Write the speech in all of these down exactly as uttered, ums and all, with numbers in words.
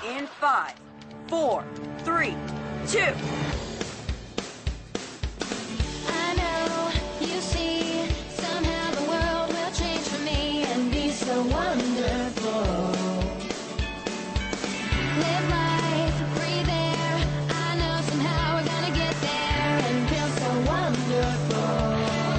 in five, four, three, two. I know, you see, somehow the world will change for me and be so wonderful. Live life, breathe air. I know somehow we're gonna get there and feel so wonderful.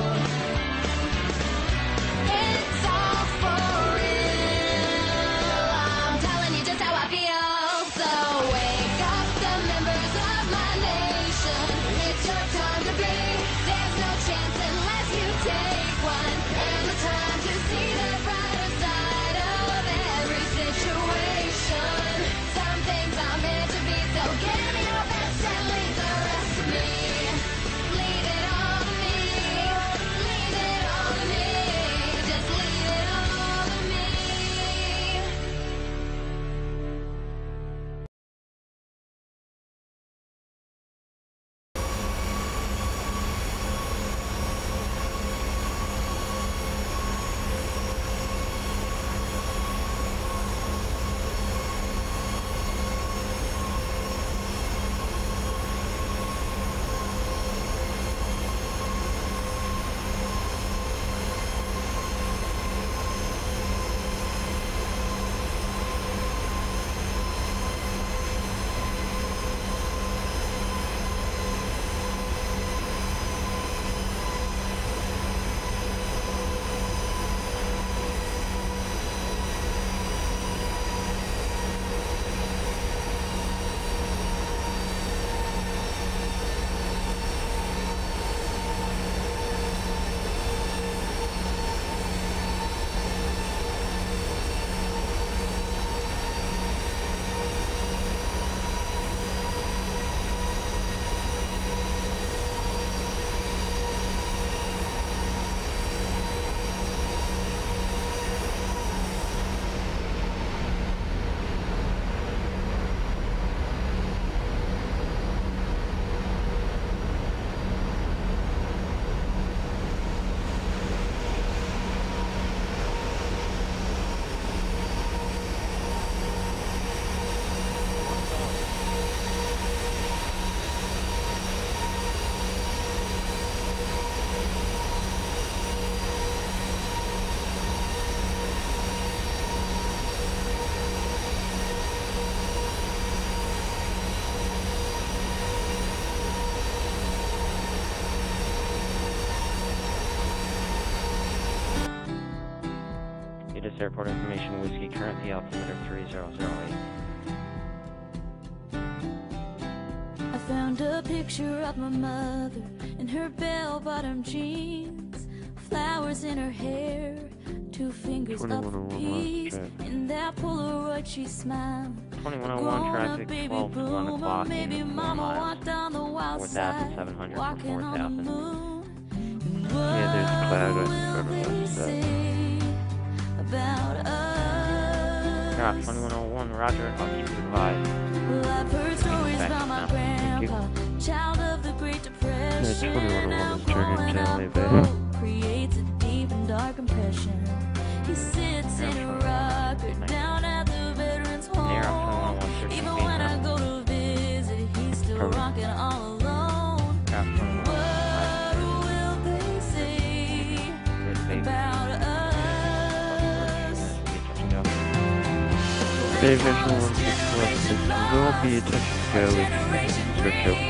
It's all for real. I'm telling you just how I feel. So wake up, the members of my nation. It's your time to be. There's no chance unless you take one. And the time to see the brighter side of every situation. Some things are meant to be, so give me your best and leave the rest to me. Leave it all to me. Leave it all to me. Just leave it all to me. Latest airport information, Whiskey, currently altimeter three zero zero eight. I found a picture of my mother in her bell-bottom jeans, flowers in her hair, two fingers up for peace. In that Polaroid she smiled. twenty-one oh one traffic, twelve to one o'clock, maybe mama walked on the wild side, walking on the moon. Yeah, there's a cloud in front of us. So. About us. Yeah, twenty-one oh one, roger, I'll keep you advised. Well, I've heard stories about my grandpa, child of the Great Depression. Yeah, twenty-one oh one is turning down a bit. Creates a deep and dark impression. He sits in a rocker down at the veterans home. Even when I go to visit, he's still rocking all alone. What will they say about us? Dave National one six one six will be attention to go with search open.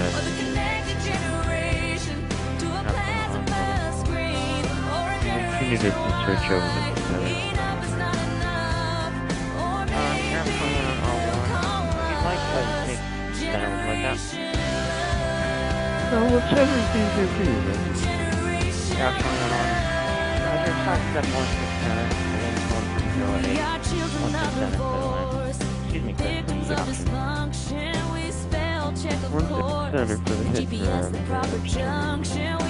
Continue to search over the seven. Uh, Airplane one oh one. You'd like to take that like that? No, whatever is easier for you, man. Airplane one oh one. Roger, talk to that one six seven. And then one three zero eight. one six seven. Excuse me, Chris. We're the center for the hit for